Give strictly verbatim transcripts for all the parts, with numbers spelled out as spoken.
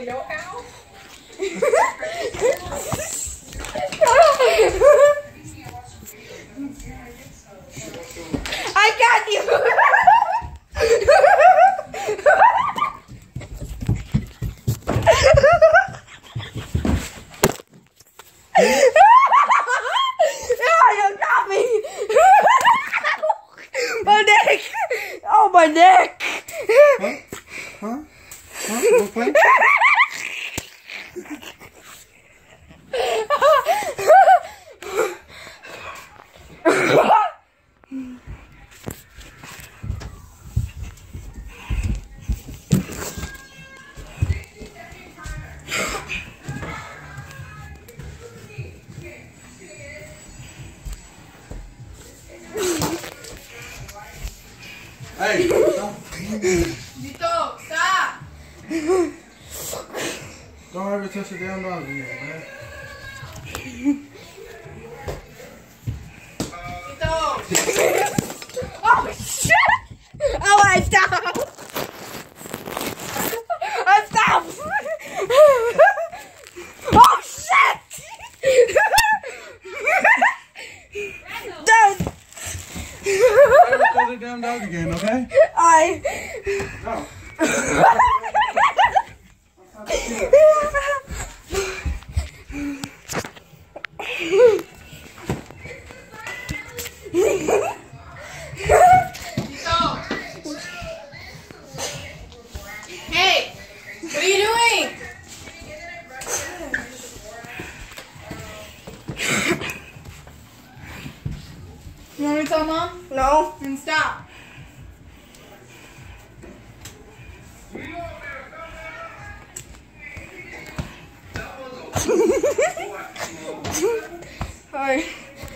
your house? I got you. Oh, you got me. My neck. Oh, my neck. Huh? Huh? Huh? Go play? Hey, stop. Vito, stop! Don't ever touch the damn dog again, man. Vito! Oh, shit. Oh, I stopped. I stopped. Oh, shit. Don't. Never touch the damn dog again, okay? I. No. Hey! What are you doing? You want me to tell Mom? No. Then stop. Sorry.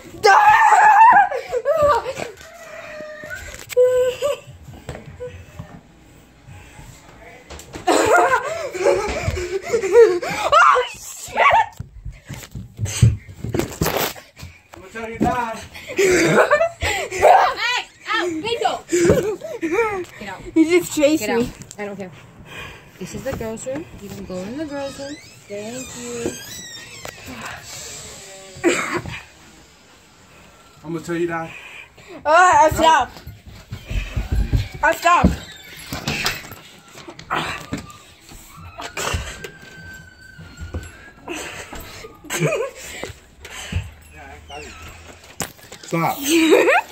Oh, shit! I'm gonna tell you die. Hey! Out! Vito! Get out. He just chased Get me. out. I don't care. This is the girls' room. You can go in the girls' room. Thank you. I'm gonna tell you die. Oh, I stopped. I stopped. Stop.